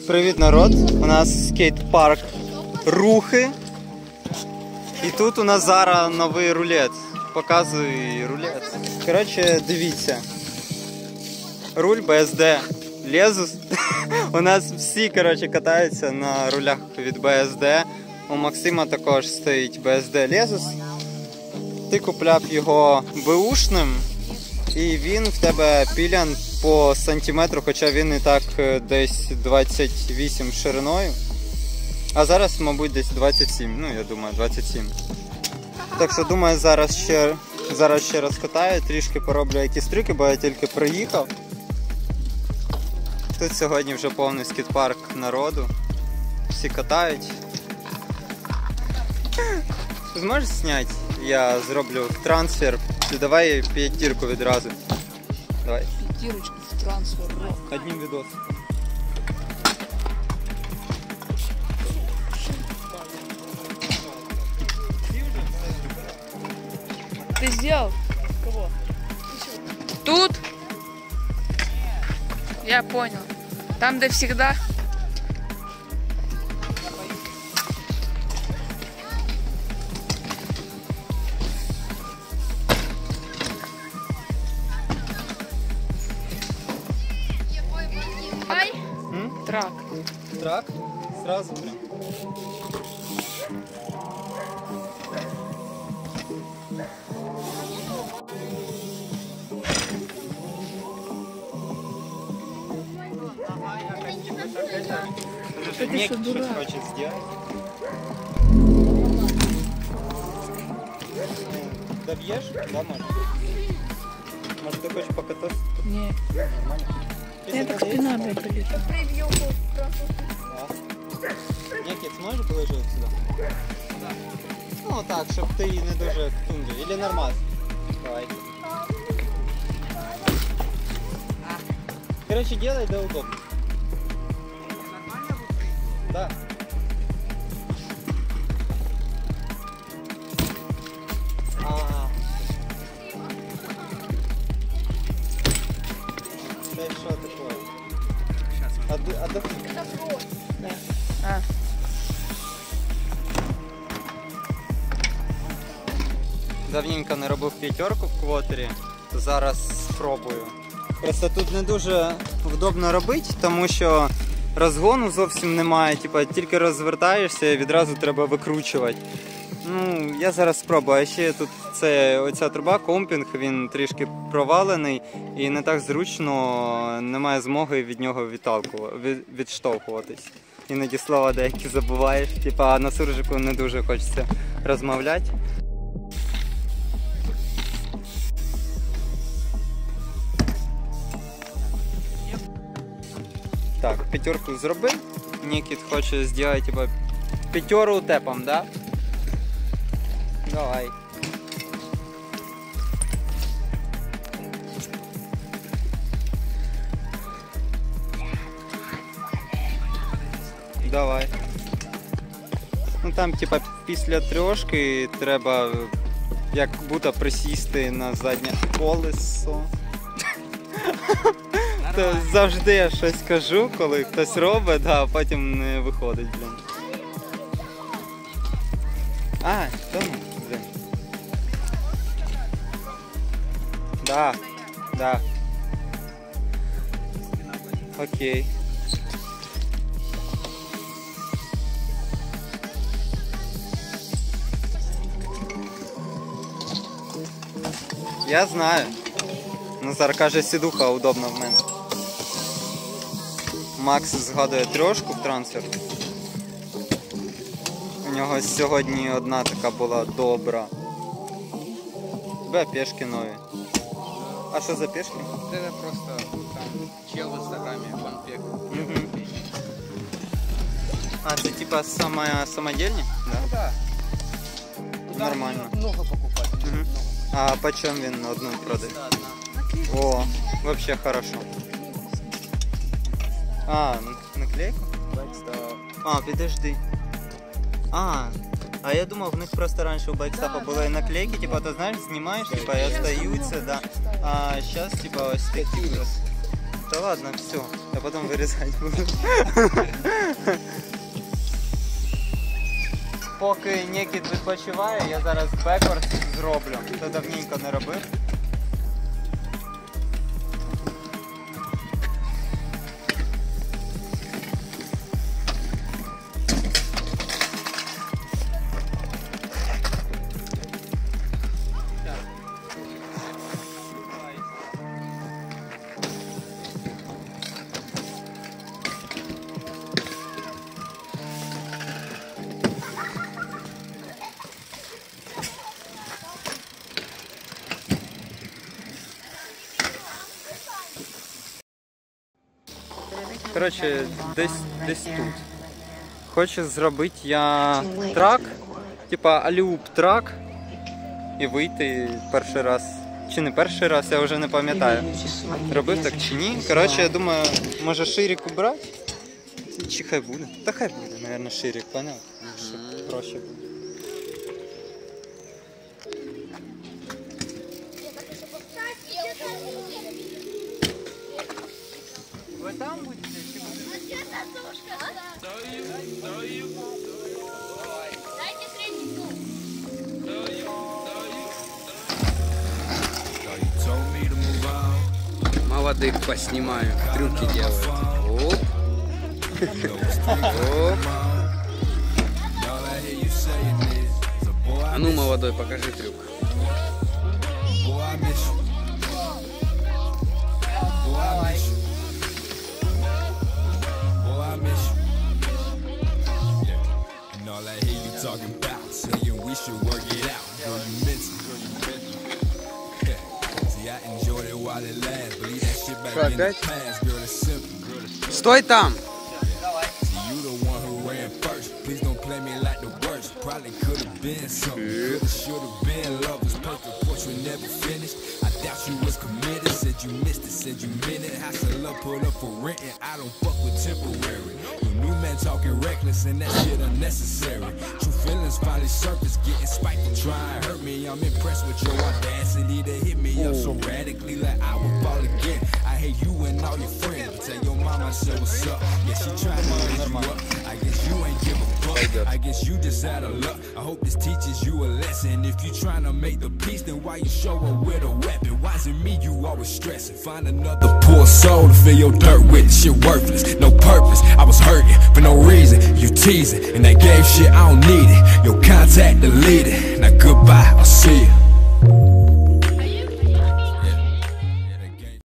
Привіт, народ! У нас скейт-парк Рухи. І тут у нас зараз новий рулет. Показую рулет. Коротше, дивіться. Руль BSD Lezus. У нас всі, коротше, катаються на рулях від BSD. У Максима також стоїть BSD Lezus. Ти купляв його беушним. І він в тебе пілян по сантиметру, хоча він і так десь 28 шириною. А зараз, мабуть, десь 27, ну я думаю, 27. Так що, думаю, зараз ще розкатаю, трішки пороблю якісь трюки, бо я тільки приїхав. Тут сьогодні вже повний скейт-парк народу. Всі катають. Зможеш зняти? Я зроблю трансфер. Давай п'ятірку відразу. Давай. П'ятірочку в трансфер. Одним відосом. Ты сделал? Кого? Тут? Я понял. Там, где всегда. Ай! Трак. Трак? Сразу прям. Ник что-то хочет сделать. Добьешь? Да, может? Может, ты хочешь покататься? Не. Нормально. Я так спина, блядь, болит. Никит, сможешь положить сюда? Да. Ну так, щоб ти не дуже к тундрі. Или нормас. Давай. Короче, делай да удобно. Да. Да что такое? Отдохни. А. Давненько не робив п'ятерку в квотері, то зараз спробую. Просто тут не дуже вдобно робити, тому що розгону зовсім немає, типу, тільки розвертаєшся і відразу треба викручувати. Ну, я зараз спробую. А ще тут оця труба, компінг, він трішки провалений і не так зручно, немає змоги від нього відштовхуватись. Іноді слова деякі забуваєш, типа на суржику не дуже хочеться розмовляти. Так, п'ятерку зробив. Нікіт хоче зробити типа п'ятеру тепом, да? Давай. Давай. Ну там типа після трьошки треба як будто присісти на заднє колесо. То завжди я щось кажу, коли хтось робить, а потім не виходить, блін. А, то ну, блін. Да. Окей. Я знаю. Назар каже, сідуха удобна в мене. Макс згадує трьошку в трансфер. У нього сьогодні одна така була добра. Тебе пешки нові. А що за пешки? Це просто там чел в інстаграмі, фанпек. А, це типа самодельні? Да. Ну, Нормально. Много покупать. А почем він одну продає? О, вообще хорошо. А, наклейку? А, підожди. А я думав, в них просто раніше у Байкстапа були наклейки, типа, ти знаєш, знімаєш, типа, і остаються, да. А зараз, типа, ось такі. Да ладно, все, я потом вирізати буду. Поки Нікіт відпочиває, я зараз бекворд зроблю. Це давненько не робив. Коротше, десь тут. Хочу зробити я трак, типа алюб трак, і вийти перший раз. Чи не перший раз, я вже не пам'ятаю. Робив так чи ні. Коротше, я думаю, може ширик убрати? Чи хай буде? Та хай буде, мабуть, ширик, поняв? Щоб проще буде. Ви там будете? Чи будете? Дайте средний стул. Молодых поснимаю, трюки делают. Оп. Оп. А ну, молодой, покажи трюк. Что, опять? Стой там! Talking reckless and that shit unnecessary. True feelings finally surface, getting spiteful, trying to hurt me. I'm impressed with your audacity to hit me up so radically like I would fall again. I hate you and all your friends. Tell your mama I said what's up. Yeah, she trying to raise you up. I guess you ain't give a fuck. I guess you just out of luck. I hope this teaches you a lesson. If you trying to make the peace, then why you show up with a weapon? Why is it me you always stressing? Find another poor soul to fill your dirt with. Shit worthless, no purpose. I was hurting for no reason. You teasing, and that game shit, I don't need it. Your contact deleted. Now goodbye, I'll see you.